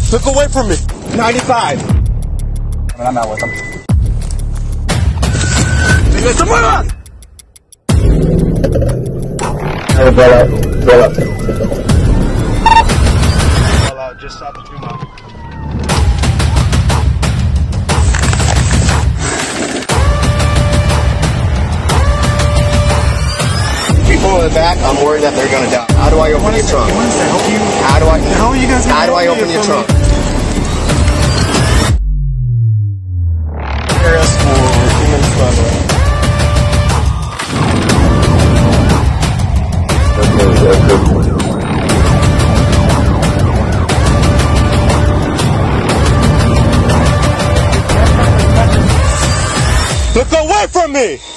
Look away from me. 95. I'm not with them. ¡Que se muevan! Roll up. Roll out just south of Fremont. People in the back, I'm worried that they're gonna die. How do I open your trunk? How do I open your trunk? Look away from me!